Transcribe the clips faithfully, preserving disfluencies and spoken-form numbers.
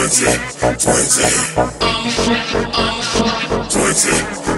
twenty, twenty, twenty,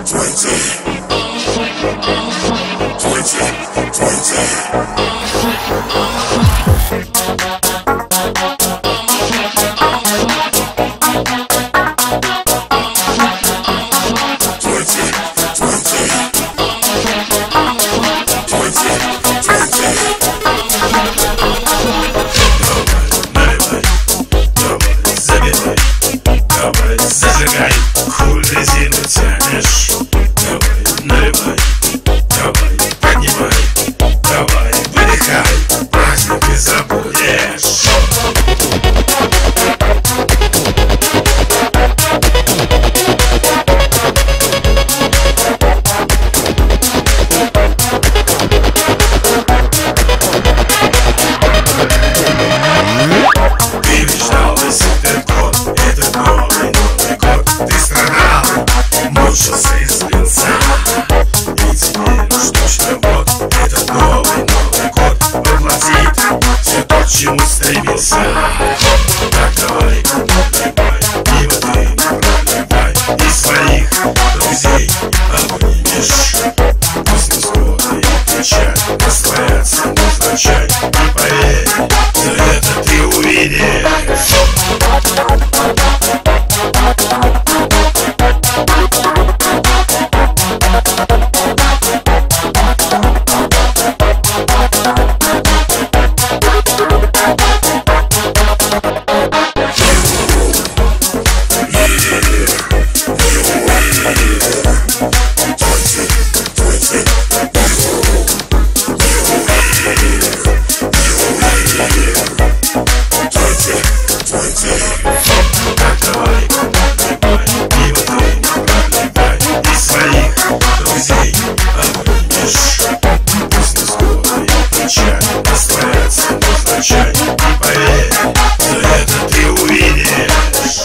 зажигай, хуй резину тянешь. Давай, наливай, давай, поднимай, давай, выдыхай, праздник ты забудешь. Ты мечтал весь этот год, этот новый Новый год. Ты страдал, мучился и злился, и теперь уж точно вот этот новый Новый год воплотит все то, к чему стремился. Так давай, наливай, пиво ты проливай, и своих друзей обнимешь. Пусть невзгоды и печаль растворятся невзначай, и поверь, все это ты увидишь. Растворяться невзначай, и поверь, все это ты увидишь.